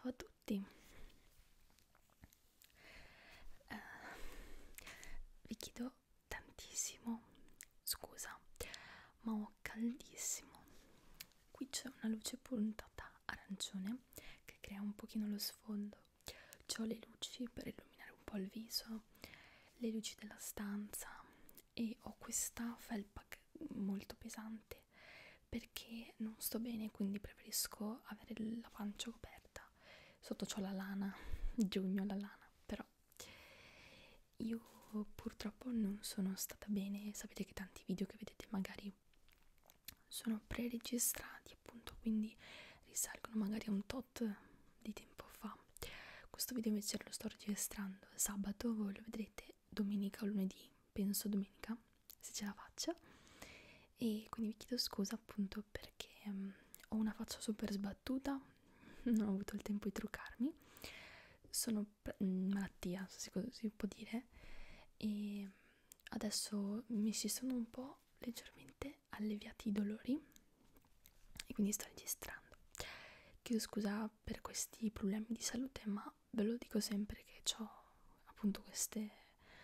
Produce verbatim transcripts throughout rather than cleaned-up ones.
Ciao a tutti. Eh, vi chiedo tantissimo scusa, ma ho caldissimo. Qui c'è una luce puntata arancione che crea un pochino lo sfondo. C'ho le luci per illuminare un po' il viso, le luci della stanza e ho questa felpa molto pesante perché non sto bene, quindi preferisco avere la pancia coperta. Sotto c'ho la lana, giugno la lana, però io purtroppo non sono stata bene. Sapete che tanti video che vedete magari sono pre-registrati, appunto, quindi risalgono magari a un tot di tempo fa. Questo video invece lo sto registrando sabato, voi lo vedrete domenica o lunedì, penso domenica, se ce la faccio. E quindi vi chiedo scusa appunto perché um, ho una faccia super sbattuta, non ho avuto il tempo di truccarmi, sono in malattia, se così può dire, e adesso mi si sono un po' leggermente alleviati i dolori e quindi sto registrando. Chiedo scusa per questi problemi di salute, ma ve lo dico sempre che ho appunto queste,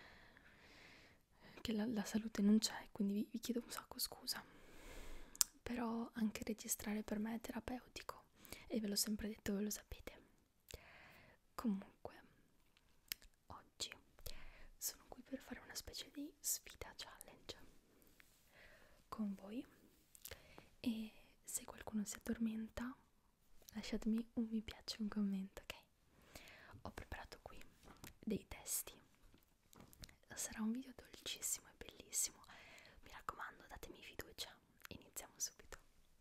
che la, la salute non c'è, quindi vi, vi chiedo un sacco scusa. Però anche registrare per me è terapeutico e ve l'ho sempre detto, ve lo sapete. Comunque oggi sono qui per fare una specie di sfida challenge con voi e se qualcuno si addormenta lasciatemi un mi piace e un commento, ok? Ho preparato qui dei testi, sarà un video dolcissimo e bellissimo, mi raccomando datemi fiducia. Iniziamo subito.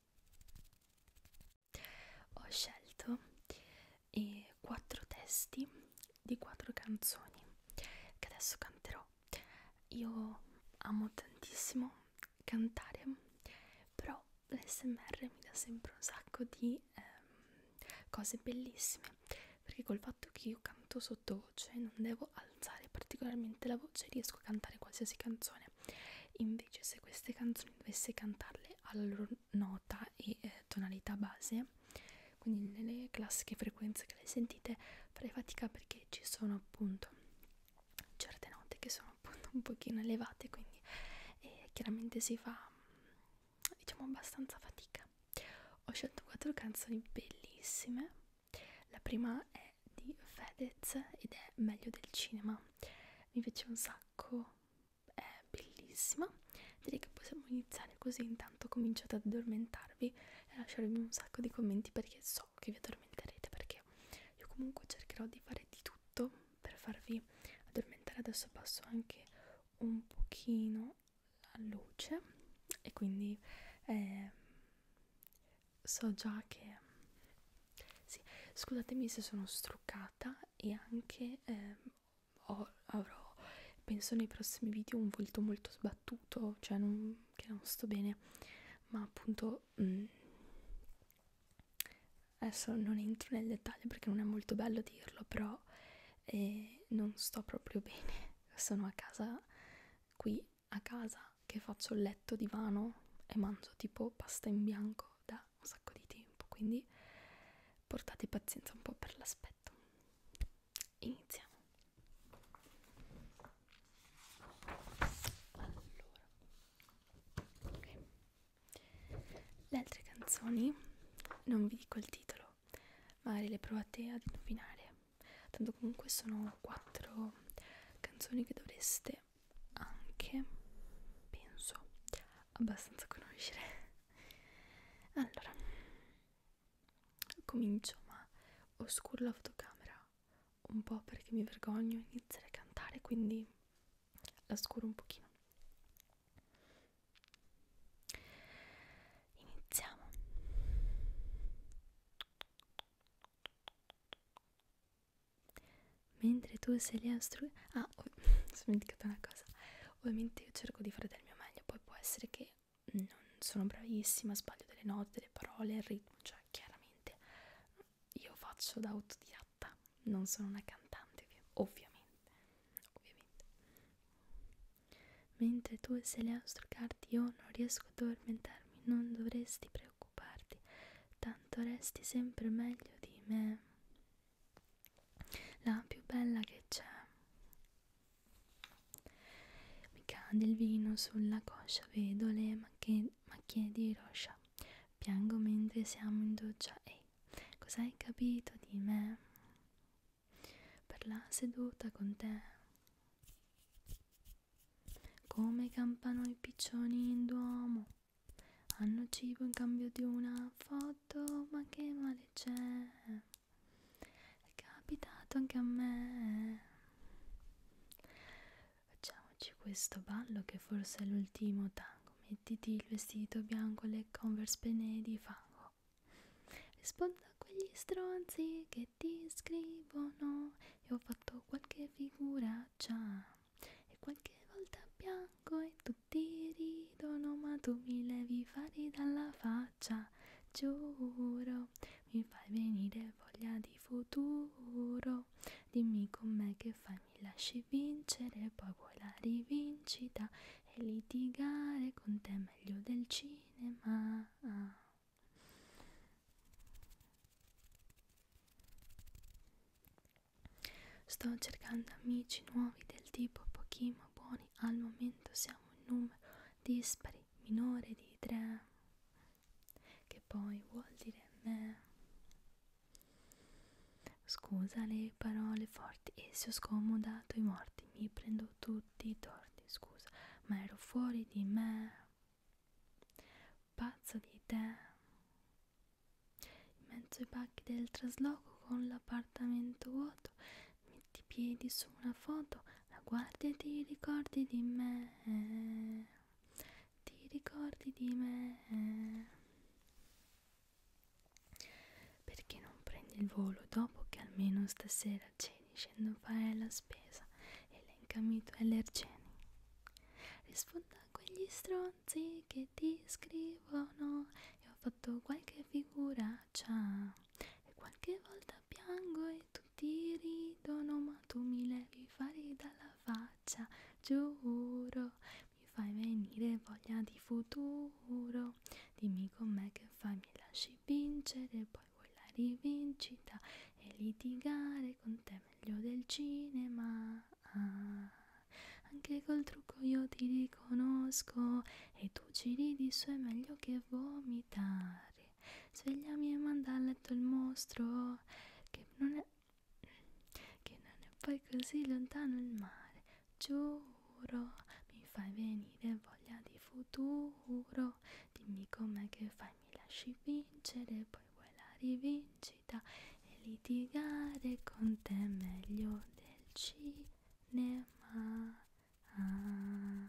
Ho scelto eh, quattro testi di quattro canzoni che adesso canterò. Io amo tantissimo cantare, però l'A S M R mi dà sempre un sacco di ehm, cose bellissime, perché col fatto che io canto sottovoce non devo alzare particolarmente la voce, riesco a cantare qualsiasi canzone. Invece se queste canzoni dovesse cantarle alla loro nota e eh, tonalità base, quindi nelle classiche frequenze che le sentite, farei fatica perché ci sono appunto certe note che sono appunto un pochino elevate, quindi eh, chiaramente si fa diciamo abbastanza fatica. Ho scelto quattro canzoni bellissime. La prima è di Fedez ed è Meglio del cinema, mi piace un sacco, è bellissima. Direi che possiamo iniziare così, intanto cominciate ad addormentarvi e lasciarmi un sacco di commenti perché so che vi addormenterete, perché io comunque cercherò di fare di tutto per farvi addormentare. Adesso passo anche un pochino la luce e quindi eh, so già che sì, scusatemi se sono struccata e anche eh, ho, avrò, penso nei prossimi video, un volto molto sbattuto, cioè non, che non sto bene, ma appunto mh, adesso non entro nel dettaglio perché non è molto bello dirlo, però eh, non sto proprio bene. Sono a casa, qui a casa, che faccio il letto divano e mangio tipo pasta in bianco da un sacco di tempo, quindi portate pazienza un po' per l'aspetto. Iniziamo. Allora, okay. Le altre canzoni non vi dico il titolo, magari le provate ad indovinare, tanto comunque sono quattro canzoni che dovreste anche, penso, abbastanza conoscere. Allora, comincio, ma oscuro la fotocamera un po' perché mi vergogno a iniziare a cantare, quindi la scuro un pochino. Iniziamo. Mentre tu sei lì a stru... Ah, ho dimenticato una cosa. Ovviamente io cerco di fare del mio meglio, poi può essere che non sono bravissima, sbaglio delle note, delle parole, il ritmo, cioè chiaramente io faccio da autodidatta, non sono una cantante, ovviamente, ovviamente. Mentre tu sei lì a struccarti, io non riesco ad addormentarmi, non dovresti preoccuparti, tanto resti sempre meglio di me. la più bella che c'è. Mi cade il vino sulla coscia, vedo le macchie, macchie di roscia, piango mentre siamo in doccia. Ehi, cosa hai capito di me? Per la seduta con te, come campano i piccioni in Duomo, hanno cibo in cambio di una foto, ma che male c'è? È capitato anche a me. Facciamoci questo ballo che forse è l'ultimo tango. Mettiti il vestito bianco e le Converse piene di fango. Rispondo a quegli stronzi che ti scrivono e ho fatto qualche figuraccia e qualche volta piango e tutti ridono, ma tu mi levi i fari dalla faccia. Giuro, mi fai venire voglia di futuro. Dimmi com'è che fai, mi lasci vincere, poi vuoi la rivincita e litigare con te meglio del cinema. Sto cercando amici nuovi del tipo pochi ma buoni, al momento siamo in numero dispari, minore di tre, che poi vuol dire me. Scusa le parole forti e se ho scomodato i morti, mi prendo tutti i torti, scusa, ma ero fuori di me, pazzo di te, in mezzo ai pacchi del trasloco con l'appartamento vuoto, metti i piedi su una foto, la guardi e ti ricordi di me, ti ricordi di me. Perché non prendi il volo dopo che almeno stasera ceni, scendo a fare la spesa, elencami i tuoi allergeni. Rispondo a quegli stronzi che ti scrivono e ho fatto qualche figuraccia e qualche volta piango e tutti ridono, ma tu mi levi i fari dalla faccia. Giuro, mi fai venire voglia di futuro. Dimmi com'è che fai, mi lasci vincere, poi vuoi la rivincita e litigare con te meglio del cinema. Ah, anche col trucco io ti riconosco e tu ci ridi su, è meglio che vomitare. Svegliami e manda a letto il mostro, che non è che non è poi così lontano il mare. Giuro, mi fai venire voglia di futuro. Dimmi com'è che fai, mi lasci vincere, poi vuoi la rivincita e litigare con te meglio del cinema. Ah.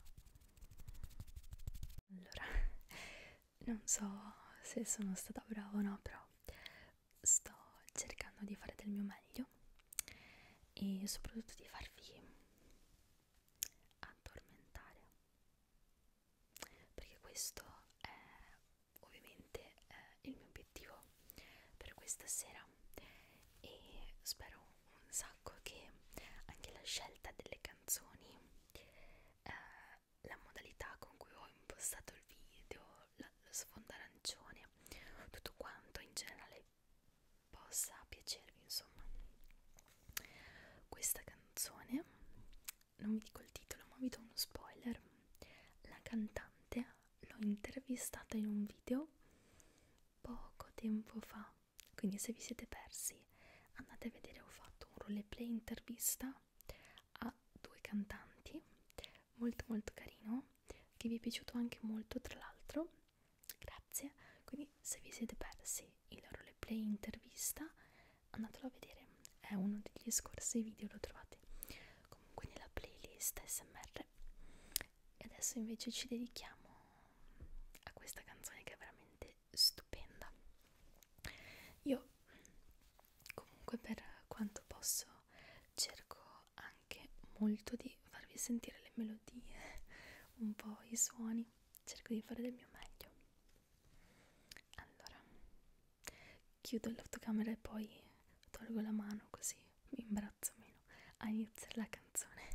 Allora, non so se sono stata brava o no, però sto cercando di fare del mio meglio e soprattutto di farvi addormentare, perché questo è ovviamente eh, il mio obiettivo per questa sera e spero un sacco che anche la scelta delle canzoni, eh, la modalità con cui ho impostato il video, la, lo sfondo arancione, tutto quanto in generale possa piacervi. Insomma, questa canzone, non vi dico il titolo ma vi do uno spoiler, la cantante l'ho intervistata in un video poco tempo fa, quindi se vi siete persi andate a vedere, ho fatto un roleplay intervista a due cantanti, molto molto carino, che vi è piaciuto anche molto tra l'altro, grazie. Quindi se vi siete persi il roleplay intervista andatelo a vedere, è uno degli scorsi video, lo trovate comunque nella playlist S M R. E adesso invece ci dedichiamo a questa canzone che è veramente stupenda. Io comunque per quanto posso cerco anche molto di farvi sentire le melodie, un po' i suoni, cerco di fare del mio meglio. Allora, chiudo l'autocamera e poi tolgo la mano così mi imbarazzo meno a iniziare la canzone.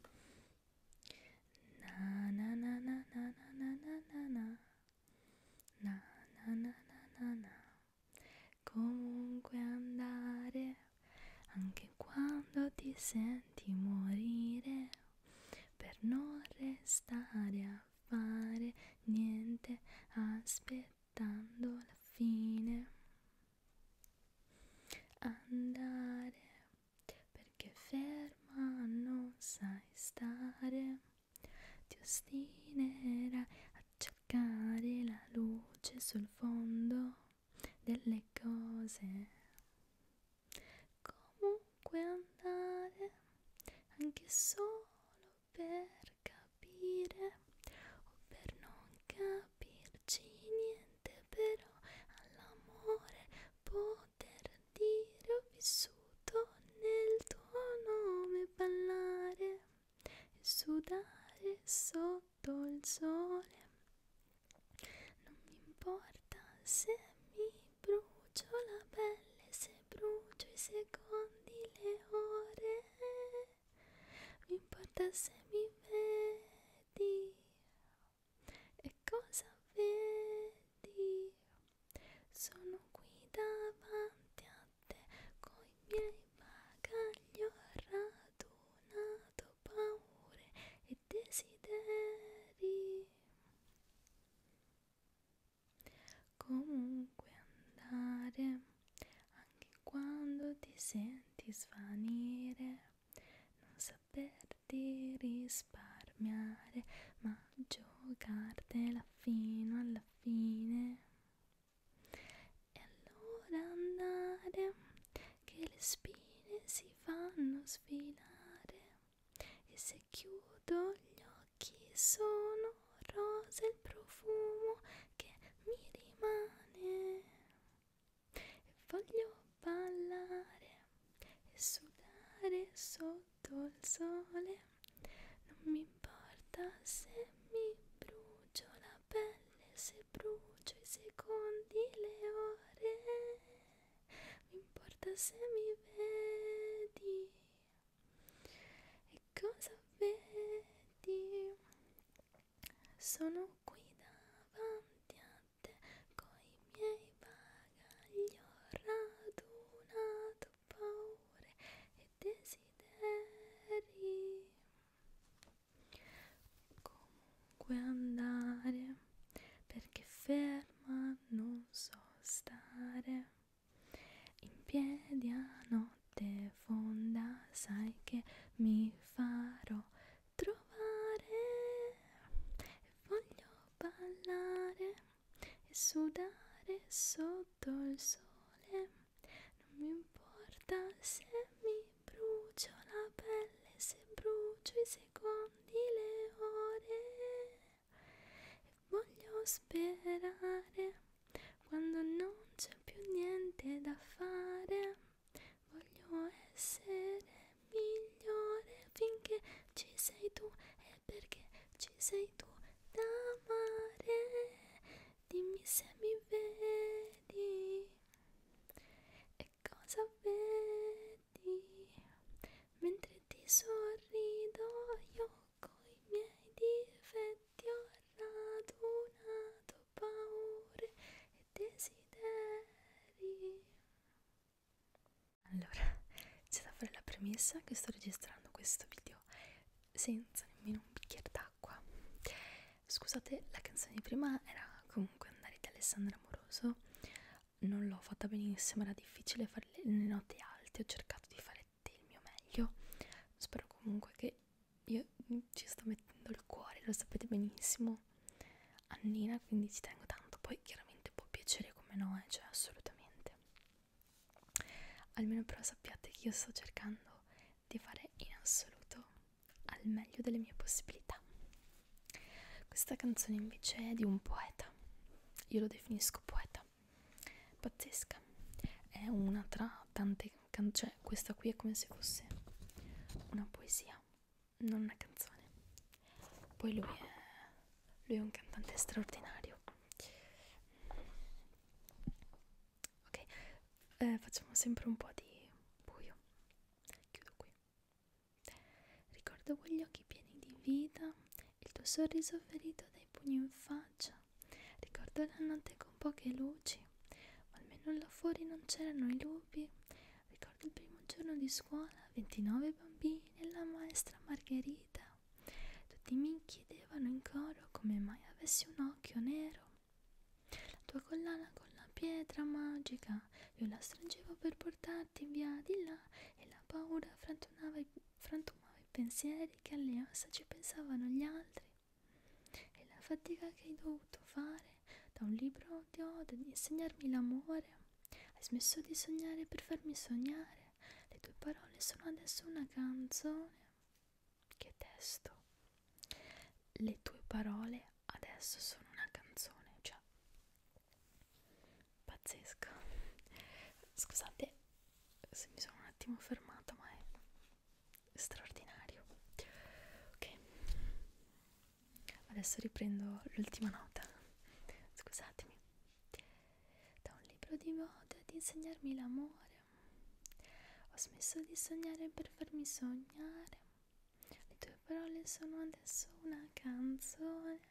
Na na na na na na na na na na na na na na na. Comunque andare, anche senti morire per non restare a fare niente aspettando la fine. Andare perché ferma non sai stare, ti ostinerai a cercare la luce sul fondo delle cose. Comunque andare, anche solo per capire o per non capirci niente, però all'amore poter dire ho vissuto nel tuo nome, ballare e sudare sotto il sole. Non mi importa se mi brucio la pelle, se brucio i secondi, le ore. Mi importa se mi vedi e cosa vedi. Sono qui davanti a te coi miei bagagli, ho radunato paure e desideri. Comunque andare, anche quando ti senti svanire, non saperti risparmiare, ma giocartela fino alla fine. E allora andare, che le spine si fanno sfilare, e se chiudo gli occhi sono rose il profumo che mi rimane. E voglio ballare e sudare sotto il sole. Non mi importa se mi brucio la pelle, se brucio i secondi, le ore. Mi importa se mi vedi e cosa vedi. Sono qui davanti a te coi miei bagagli, ho radunato paure e desideri. Comunque andare, perché ferma non so stare, in piedi a notte fonda, sai che mi farò trovare. E voglio ballare e sudare sotto il sole. Non mi importa se mi brucio la pelle, se brucio i secondi, le ore. E voglio sperare quando non c'è più niente da fare. Voglio essere migliore finché ci sei tu, e perché ci sei tu da amare. Dimmi se mi vedi e cosa vedi. Mentre ti sorrido io coi miei difetti, ho radunato paure e desideri. Allora, c'è da fare la premessa che sto registrando questo video senza nemmeno un bicchiere d'acqua. Scusate, la canzone di prima era comunque Andare di Alessandra Amoroso. Non l'ho fatta benissimo, era difficile fare le, le note alte, ho cercato di fare del mio meglio. Spero comunque che io ci sto mettendo il cuore, lo sapete benissimo, Annina, quindi ci tengo tanto. Poi chiaramente può piacere come no, eh, cioè assolutamente. Almeno però sappiate che io sto cercando di fare in assoluto al meglio delle mie possibilità. Questa canzone invece è di un poeta, io lo definisco poeta, pazzesca, è una tra tante canzoni, cioè questa qui è come se fosse una poesia, non una canzone. Poi lui è, lui è un cantante straordinario. Ok, eh, facciamo sempre un po' di buio, chiudo qui. Ricordo quegli occhi pieni di vita, il tuo sorriso ferito dai pugni in faccia. Ricordo la notte con poche luci, ma almeno là fuori non c'erano i lupi. Ricordo il primo giorno di scuola, ventinove bambini bambini e la maestra Margherita. Tutti mi chiedevano in coro come mai avessi un occhio nero. La tua collana con la pietra magica, io la stringevo per portarti via di là, e la paura frantumava i, frantumava i pensieri che alle ossa ci pensavano gli altri. E la fatica che hai dovuto fare da un libro di ode di insegnarmi l'amore. Hai smesso di sognare per farmi sognare. Le tue parole sono adesso una canzone. Che testo! Le tue parole adesso sono una canzone, cioè pazzesco. Scusate se mi sono un attimo fermata, ma è straordinario. Ok, adesso riprendo l'ultima nota. Scusatemi. Da un libro di moda ad insegnarmi l'amore. Ho smesso di sognare per farmi sognare. Le tue parole sono adesso una canzone.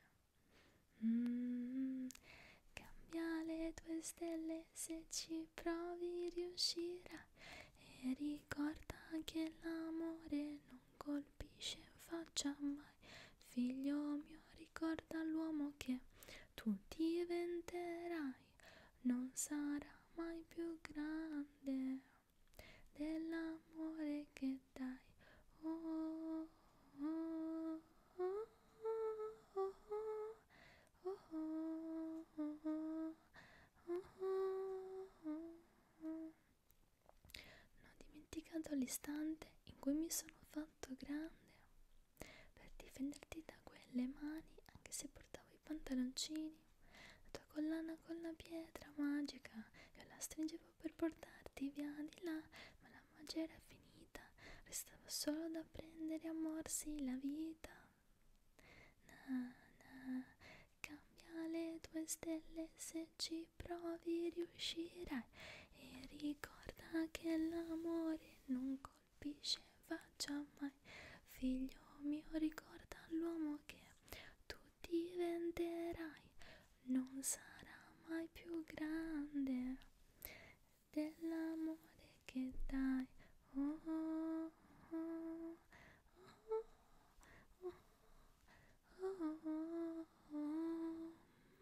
Mm, cambia le tue stelle se ci provi riuscirai. E ricorda che l'amore non colpisce in faccia mai. Figlio mio, ricorda l'uomo che tu diventerai. Non sarà mai più grande dell'amore che dai. Oh, oh, oh, oh, oh, oh, oh, oh, oh, oh. Non ho dimenticato l'istante in cui mi sono fatto grande per difenderti da quelle mani, anche se portavo i pantaloncini. La tua collana con la pietra magica, io la stringevo per portarti via di là, ma la magia era finita, restava solo da prendere a morsi la vita. Na, na, cambia le tue stelle se ci provi riuscirai. E ricorda che l'amore non colpisce in faccia mai. Figlio mio, ricorda l'uomo che tu diventerai. Non sarà mai più grande dell'amore che dai. Oh, oh, oh, oh, oh, oh, oh, oh.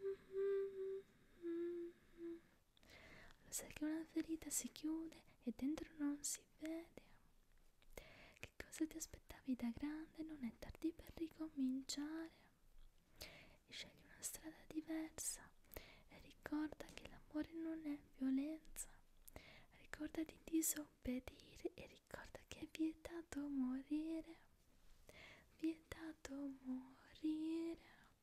Lo sai che una ferita si chiude e dentro non si vede. Che cosa ti aspettavi da grande? Non è tardi per ricominciare. E scegli una strada diversa. E ricorda che l'amore non è violenza. Ricorda di disobbedire e ricorda che è vietato morire. Vietato morire.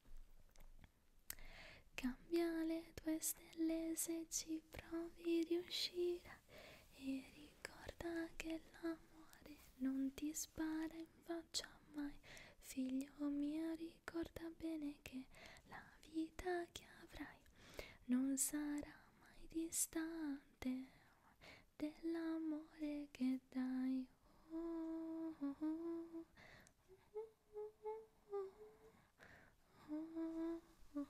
Cambia le tue stelle se ci provi riuscirai. E ricorda che l'amore non ti spara in faccia mai. Figlio mio, ricorda bene che la vita che avrai non sarà mai distante dell'amore che dai. Oh, oh, oh, oh, oh, oh,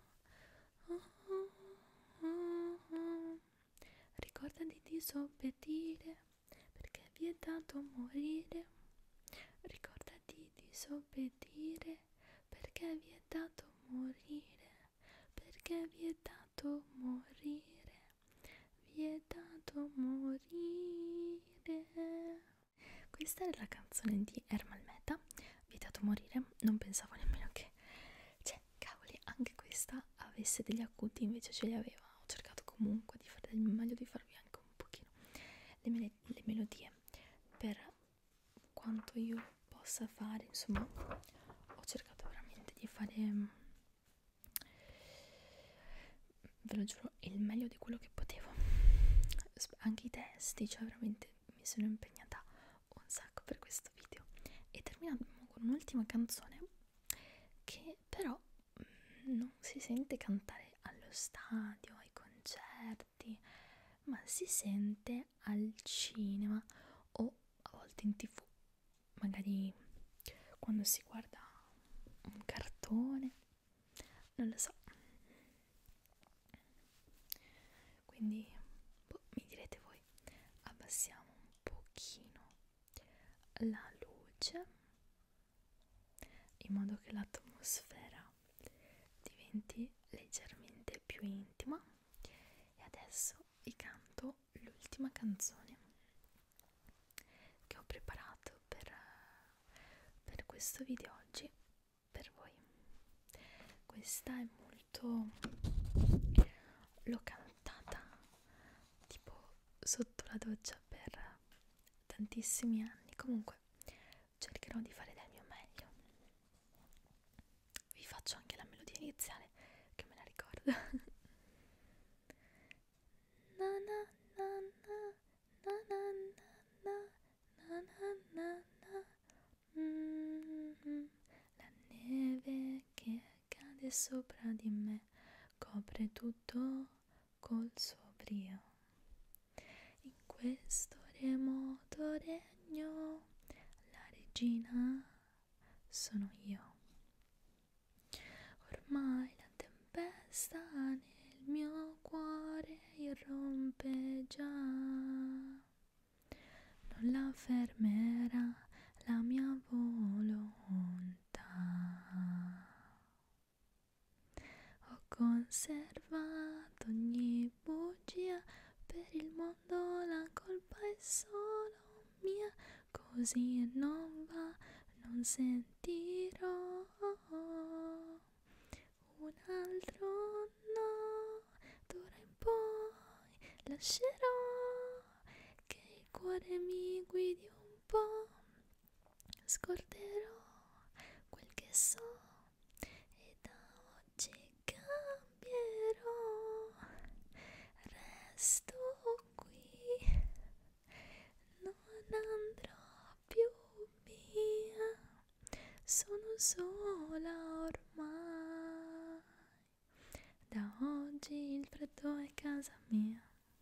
oh, oh. Ricorda di disobbedire perché è vietato morire. Ricorda di disobbedire perché è vietato morire. Perché è vietato morire. Vietato morire. Questa è la canzone di Ermal Meta, Vietato morire. Non pensavo nemmeno che, cioè, cavoli, anche questa avesse degli acuti, invece ce li aveva. Ho cercato comunque di fare del mio meglio, di farvi anche un pochino le, me- le melodie per quanto io possa fare. Insomma, ho cercato veramente di fare, ve lo giuro, il meglio di quello che potevo. Anche i testi, cioè veramente mi sono impegnata un sacco per questo video. E terminiamo con un'ultima canzone che però mh, non si sente cantare allo stadio, ai concerti, ma si sente al cinema o a volte in tv, magari quando si guarda un cartone, non lo so. Quindi boh, mi direte voi, abbassiamo un pochino la luce in modo che l'atmosfera diventi leggermente più intima. E adesso vi canto l'ultima canzone che ho preparato per, per questo video oggi per voi. Questa è molto, l'ho cantata tipo sotto la doccia per tantissimi anni. Comunque cercherò di fare del mio meglio. Vi faccio anche la melodia iniziale che me la ricordo. Na na na na na na na na na na na. Mm-hmm. La neve che cade sopra di me copre tutto col suo brio. In questo remoto regno la regina sono io. Ormai la tempesta nel mio cuore irrompe già, non la fermerà la mia volontà. Ho conservato ogni bugia, per il mondo la colpa è solo mia, così non va, non sentirò un altro no, d'ora in poi lascerò che il cuore mi guidi un po', scorderò quel che so e da oggi cambierò, resto qui, non andrò più via, sono sola ormai, da oggi il freddo è casa mia.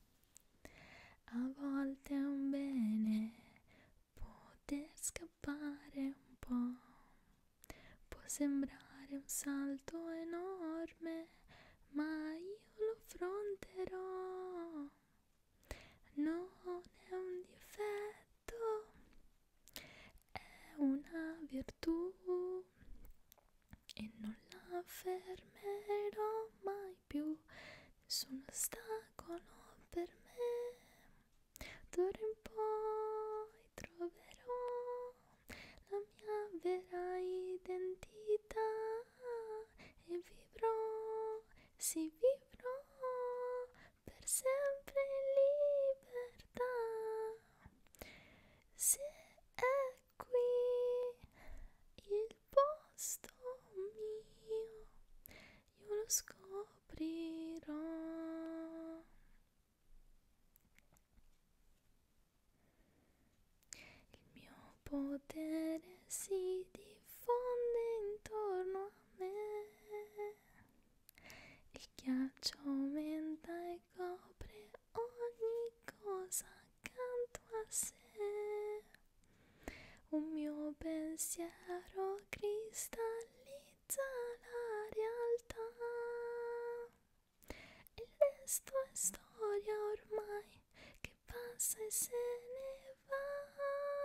A volte è un bene poter scappare un po', può sembrare un salto enorme, ma io lo affronterò. Non è un difetto, è una virtù e non la fermerò mai più. Nessun ostacolo per me, d'ora in poi troverò la mia vera identità e vivrò, sì vivrò per sempre in libertà. Se è qui il posto mio, io lo scoprirò. Il mio potere si diffonde intorno a me, il ghiaccio aumenta e copre ogni cosa accanto a sé. Un mio pensiero cristallizza la realtà, il resto è storia ormai che passa e se ne va.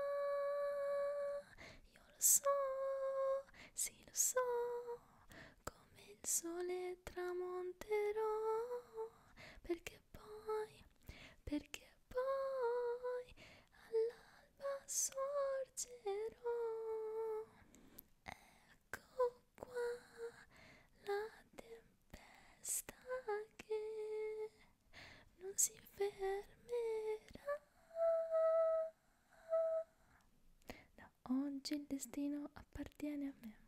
Io lo so, sì lo so, come il sole tramonterò, perché poi, perché poi all'alba sorgerò. Ecco qua la tempesta che non si fermerà. Da oggi il destino appartiene a me.